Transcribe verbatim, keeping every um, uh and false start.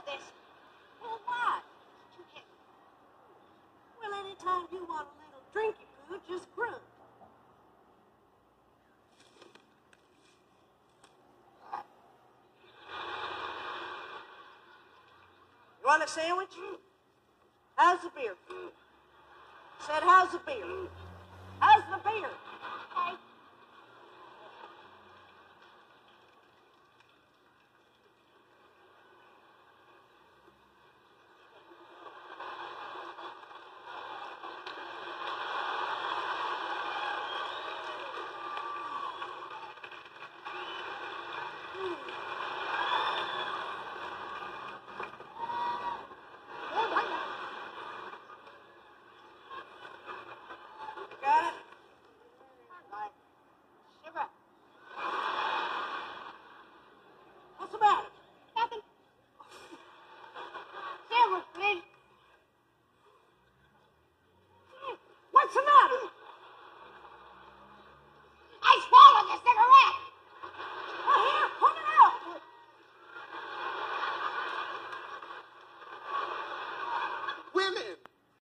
this. Well, why? You can't. Well, anytime you want a little drinky food, just grunt. You want a sandwich? How's the beer? Said, how's the beer? How's the beer?